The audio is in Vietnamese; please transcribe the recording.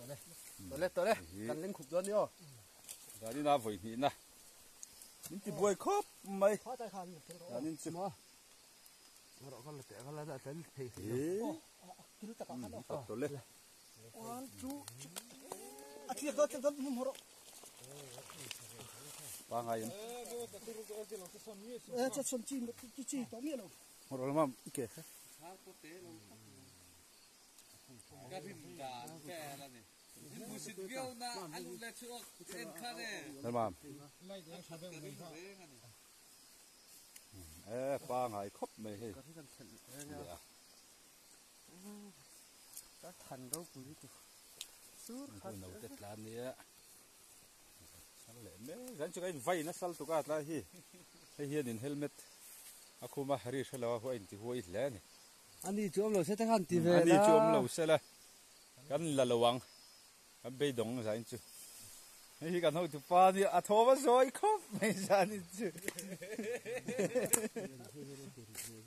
ตัวเล็กกันเล่นขุบย้อนนี่อ๋อ Đó đi nào với nhịn nè, những cái bùi khóc mày, พอใจคัน đó nên chụp, เราก็เลยแต่ก็แล้วแต่เส้นเท กินตะกัน tập tổ lên, วันจูอาทิตย์ก็จะมุ่งหัว ba ngày, จะสนจีตัวนี้เรา một rồi mà kệ, làm mà, ba ngày khóc mày hết, ก็ทันเราคุยตัวซื้อ tôi nấu tết lan nè, sao lại mấy, rắn cho cái vay nó sal tụi cái là hi, hay hiền in helmet, aku mah hari selalu aku inti huai lah ni. อันนี้ช่วงเราใช้ทางตีเวอันนี้จวมเราเสร็จแล้วกันละระวังกันไปดงใส่จูนี่กันเอาจุปานี่อัฐมาซอยครบไม่ใช่นี่จู